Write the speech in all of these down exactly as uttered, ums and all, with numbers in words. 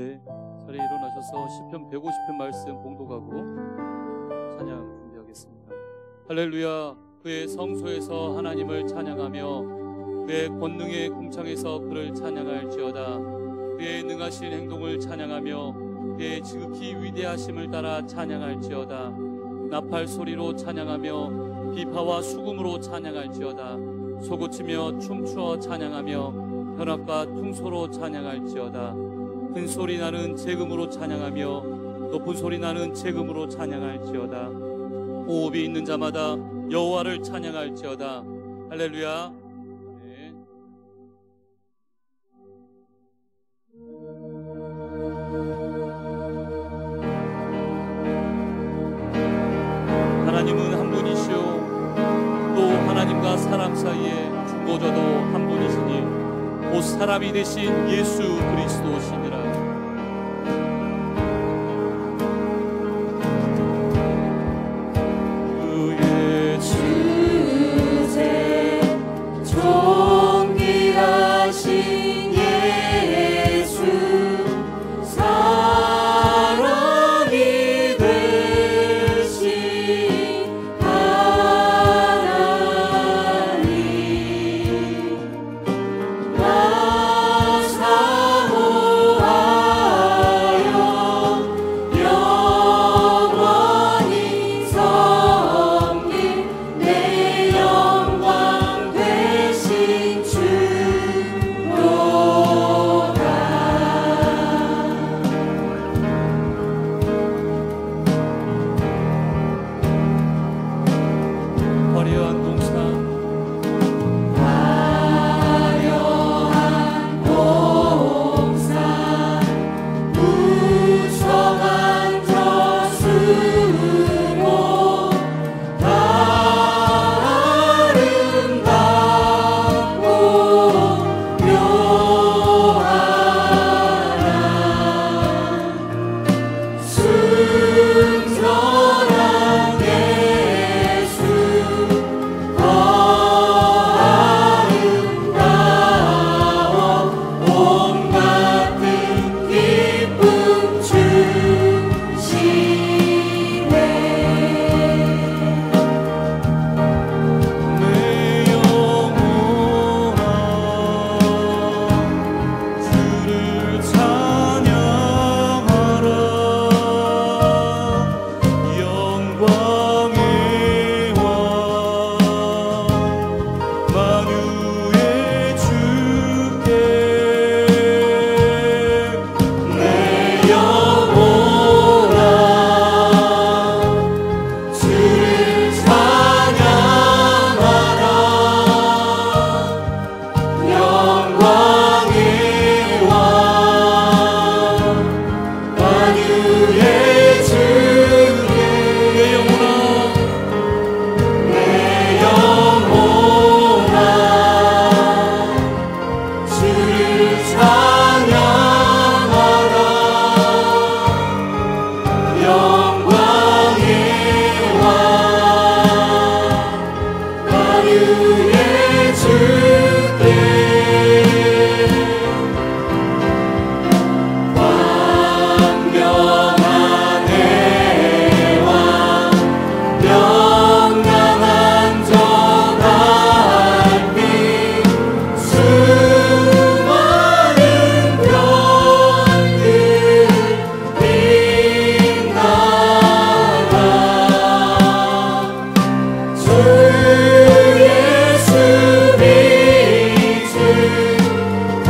네, 자리에 일어나셔서 시편 백오십 편 말씀 봉독하고 찬양 준비하겠습니다. 할렐루야. 그의 성소에서 하나님을 찬양하며 그의 권능의 궁창에서 그를 찬양할지어다. 그의 능하신 행동을 찬양하며 그의 지극히 위대하심을 따라 찬양할지어다. 나팔 소리로 찬양하며 비파와 수금으로 찬양할지어다. 소고치며 춤추어 찬양하며 현악과 퉁소로 찬양할지어다. 큰 소리 나는 재금으로 찬양하며 높은 소리 나는 재금으로 찬양할지어다. 호흡이 있는 자마다 여호와를 찬양할지어다. 할렐루야. 네. 하나님은 한 분이시오. 또 하나님과 사람 사이에 중보자도 한 분이시니 곧 사람이 되신 예수 그리스도시니라. 그의 주제 존귀하신 예수 사람이 되신 하나님 나 사모하여 영원히 섬길 내 영광 되신 주로다. 화려한 동산 화려한 동산 무성한 저수로 다 아름답고 묘하라. 순전한 예수 더 아름다워 온갖 기쁨 주시네. 내 영혼아 주를 찬양하라. 영광의 왕 만유의 주께 내 영혼아 주를 찬양하라. 영광의 왕 만유의 주께 내 영혼아 내 영혼아 주를 찬양하라. 영광의 왕 만유의 주께 광명한 해왕 명랑한 저 달빛 수많은 별들 빛나라. 주 예수 빛은 더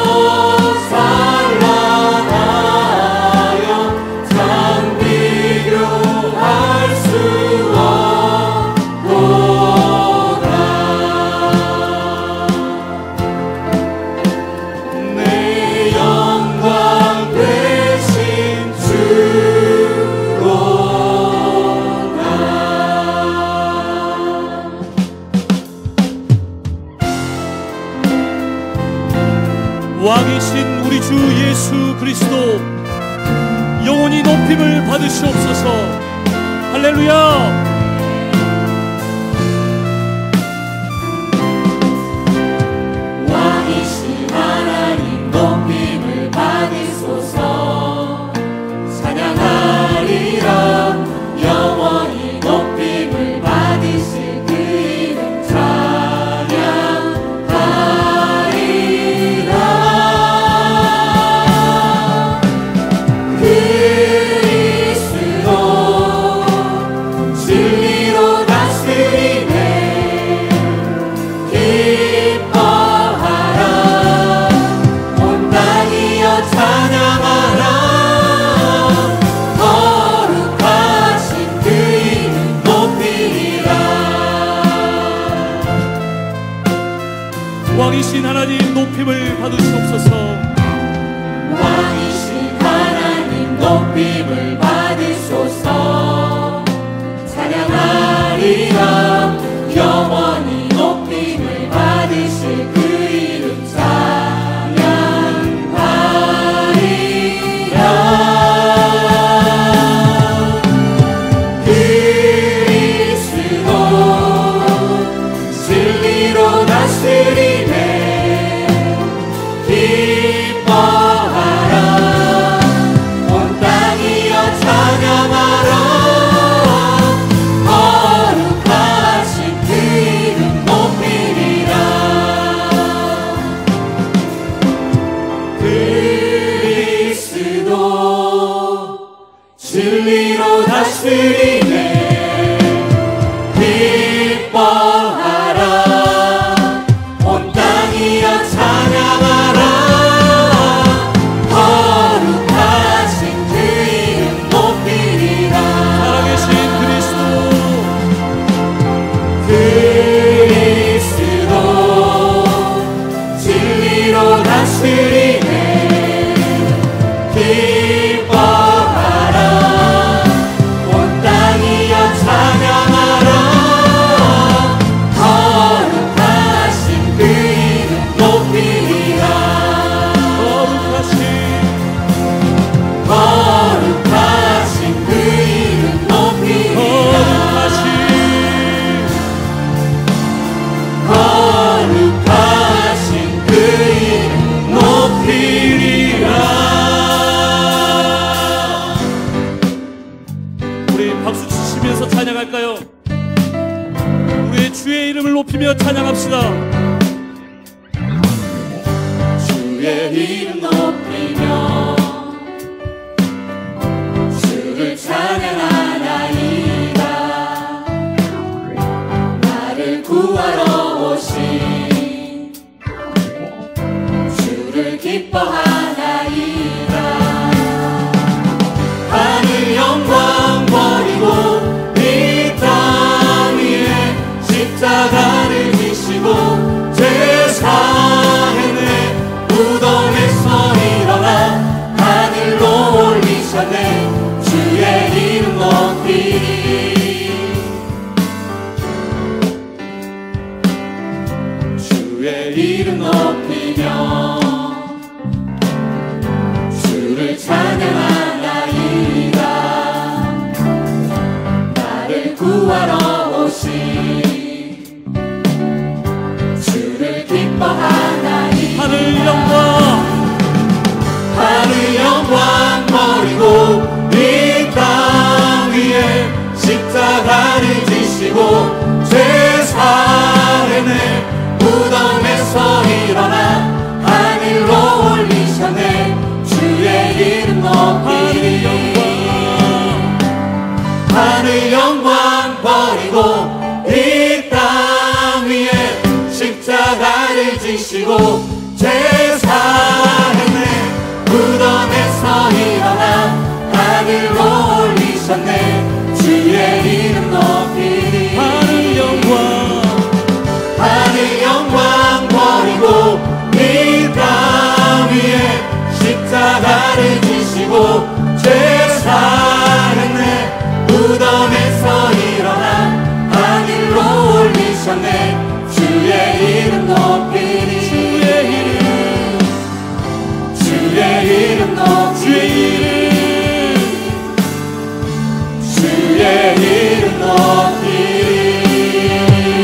찬란하여 참 비교할 수 없도다. 내 영광 되신 주로다. 왕이신 우리 주 예수 그리스도 영원히 높임을 받으시옵소서. 할렐루야. 왕이신 하나님 높임을 받으소서. 왕이신 하나님 높임을 받으시옵소서. 왕이신 하나님 높임을 받으소서. 찬양하리라 영원히 높임을 받으실 그 이름 찬양하리라. 그리스도 진리로 다스리네. 기뻐하라 온 땅이여 찬양하라. 거룩하신 그 이름 높이리라. 그리스도 진리로 다스리네. 기뻐하라 온 땅이여 찬양하라. 거룩하신 그 이름 높이리라. 살아계신 그리스도 그리스도 진리로 다스리네. 기뻐하라 온 땅이여 찬양하라. 거룩하신 그 이름 높이리라. 거룩하신 거룩하신 그 이름 높이리라. 거룩하신 거룩하신 그 이름 높이리라. 우리 박수 치시면서 찬양할까요? 우리의 주의 이름을 높이며 찬양합시다. 주의 이름 높이며 주를 찬양하나이다. 나를 구하러 오신 주를 기뻐하나이다. 하늘 영광 버리고 이 땅 위에 십자가를 지시고 제사했네. 무덤에서 일어나 하늘로 올리셨네. 주의 이름 높이리. 주의 이름 높이며 주를 찬양하나이다. 나를 구하러 오신 주를 기뻐하나이다. 하늘 영광 하늘 영광 버리고 이 땅 위에 십자가를 지시고 제사했네. 무덤에서 일어나 하늘로 올리셨네. 주의 이름 높이리. 하늘 영광 버리고 이 땅 위에 십자가를 지시고 제사했네. 무덤에서 일어나 하늘로 올리셨네. 주의 이름 높이리. 하늘 영광 하늘 영광 버리고 이 땅 위에 십자가를 지시고 제사했네. 무덤에서 일어나 하늘로 올리셨네. 주의 이름 높이리. 주의 이름 주의 이름 높이리. 주의 이름 높이리.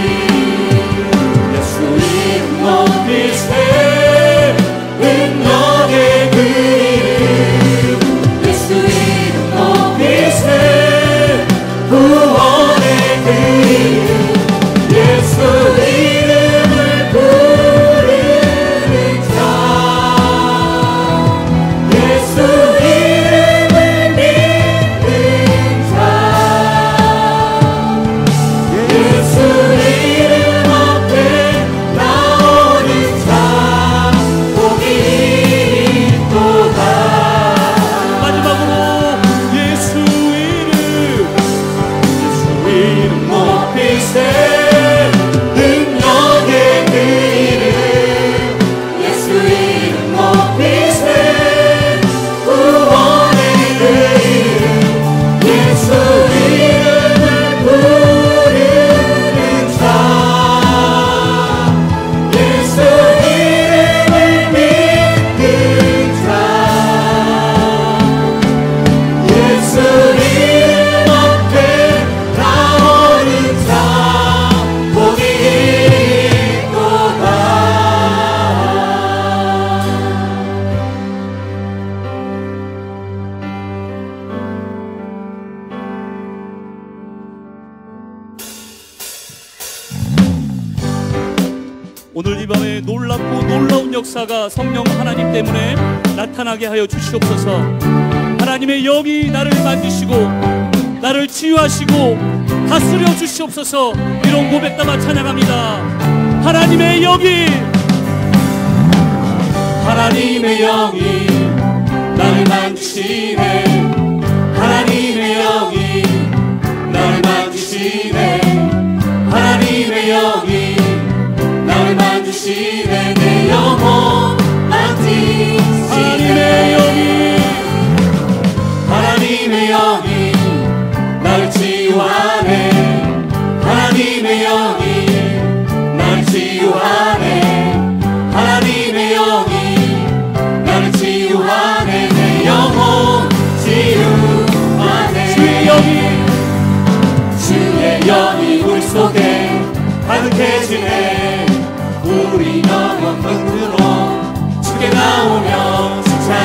놀랍고 놀라운 역사가 성령 하나님 때문에 나타나게 하여 주시옵소서. 하나님의 영이 나를 만지시고 나를 치유하시고 다스려 주시옵소서. 이런 고백 담아 찬양합니다. 하나님의 영이 하나님의 영이 나를 만지시네. 하나님의 영이 나를 만지시네. 하나님의 영이 나를 만지시네. 내 영혼 만지시네. 하나님의 영이 하나님의 영이 나를 치유하네. 하나님의 영이 나를 치유하네. 하나님의 영이 나를 치유하네. 내 영혼 치유하네. 주의 영이 주의 영이 우리 속에 가득해지네. 우리 영혼 겉으로 주께 나오며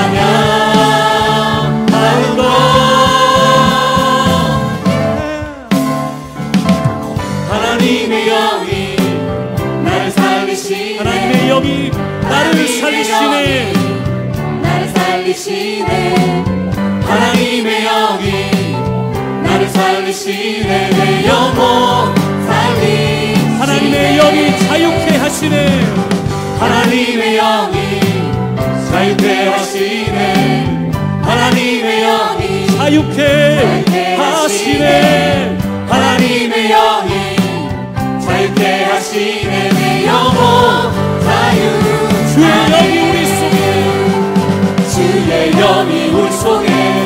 찬양하는도. 하나님의 영이 나를 살리시네. 하나님의 영이 나를 살리시네. 나를 살리시네. 하나님의 영이 나를 살리시네. 내 영혼 살리시네. 하나님의 영이 자유케 하시네. 하나님의 영이 자유케 하시네. 하나님의 영이 자유케 하시네. 하나님의 영이 자유케 하시네. 내 영혼 자유. 주의 영이 우리 속에 주의 영이 우리 속에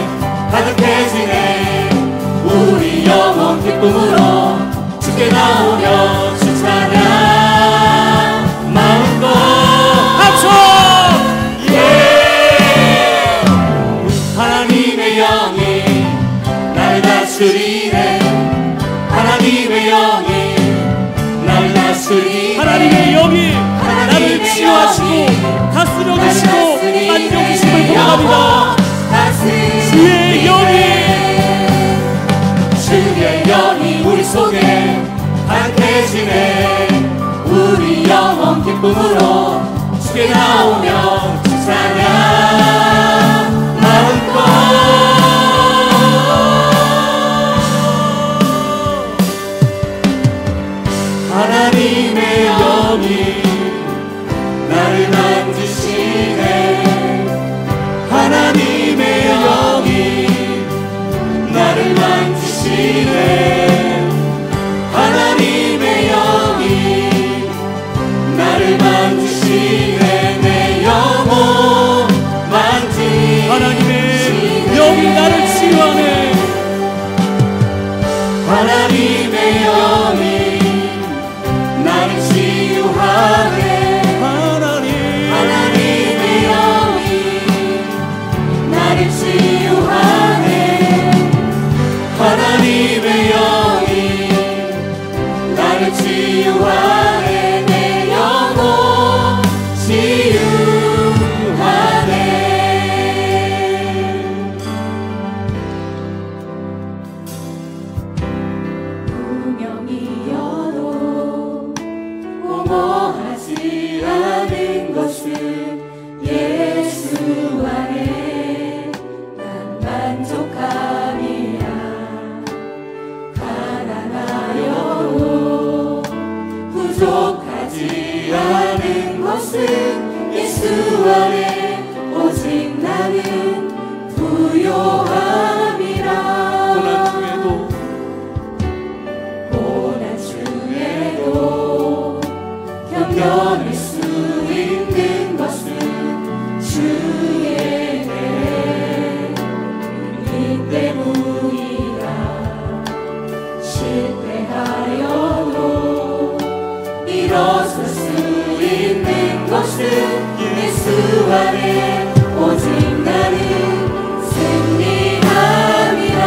가득해지네. 우리 영혼 기쁨으로 주께 나오며 주 찬양 마음껏 합쳐. 예. 하나님의 영이 나를 다스리네. 하나님의 영이 나를 다스리네. 하나님의 영이 나를 치유하시고 다스려 주시고 만져 주심을 고백합니다. 주의 영이 주의 영이 우리 속에 가득해지네. 우리 영혼 기쁨으로 주께 나오며 주 찬양 마음껏. 하나님의 영이 나를 만지시네. 하나님의 영이 나를 만지시네. 하나님의 영이 나를 만지시네. 내 영혼 만지시네. 하나님의 영이 나를 치유하네. 하나님의 영이 나를 치유하네. 하나님 하나님의 영이 나를 치유하네. 하나님의 영이 나를 치유하네. 내 영혼 치유하네. 분명히여도 공허하지 않은 것은 예수 안에 난 만족함이야. 가난하여도 부족하지 않은 것은 예수 안에 오직 나는 부요함이라. 고난 중에도 견뎌낼 수 있는 것은 주의 은혜 때문이라. 실패하여도 일어설 수 있는 것은 예수 안에 오직 나는 승리함이라.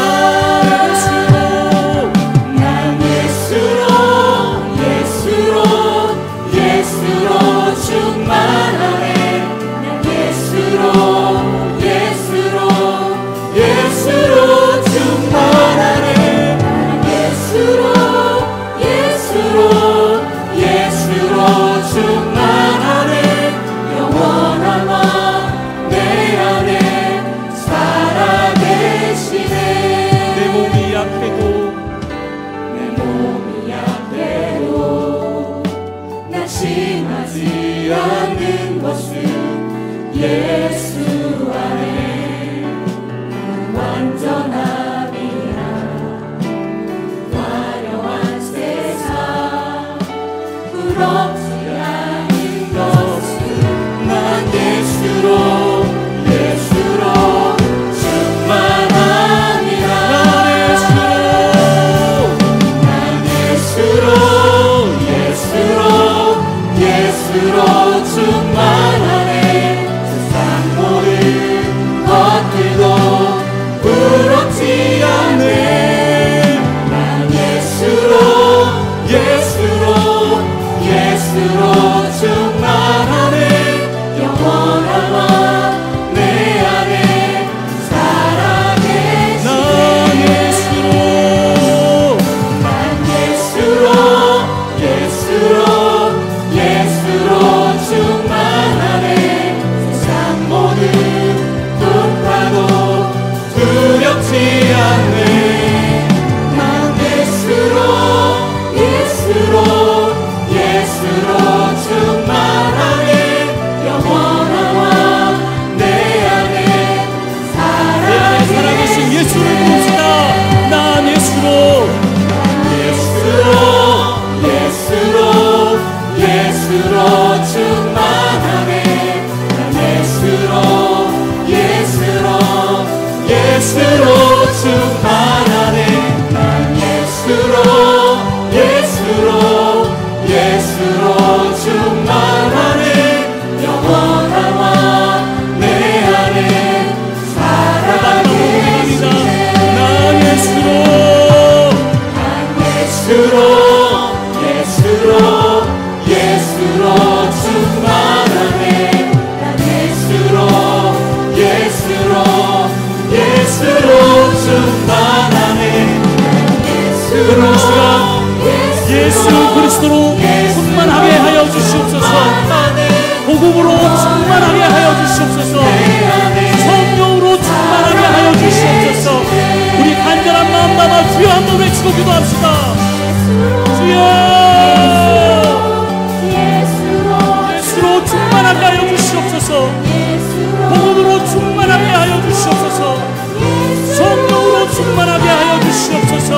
난 예수로 예수로 예수로 충만하네. 난 예수로 예수로 예수로 충만하네. 난 예수로 예수로 예수로 충만하네. 것은 예수 안에 완전함이라. 화려한 세상 부럽지 않은 것은 난 예수로 예수로 충만함이라. 난 예수로 예수로 예수로 충만하네. 세상 모든 것들도 부럽지 않네. 난 예수로 예수로 예수로 충만하네. 영원한 왕 내 안에 살아계시네. 난 예수로 난 예수로 예수로 예수로 충만하네. 세상 모든 풍파도 두렵지 않네. 난 예수로 예수로 예수로 충만하네. 영원한 왕 내 안에 살아계신 예수를 부릅시다. 난 예수로 예수로 예수로 예수로 충만하네. 난 예수로 예수로 예수로 충만하네. 난 예수로 예수로 예수로 충만하네. 영원한 왕 내 안에 살아계시네. 난 예수로 난 예수로 예수로 예수로 충만하네. 난 예수로 예수로 예수로 충만하네. 난 예수로 예수 그리스도로 충만하게 하여 주시옵소서. 복음으로 충만하게 하여 주시옵소서. 성령으로 충만하게 하여 주시옵소서. 우리 간절한 마음 담아 주여 한번 외치고 기도합시다. 주여 예수로 충만하게 하여 주시옵소서. 복음으로 충만하게 하여 주시옵소서. 성령으로 충만하게 하여 주시옵소서.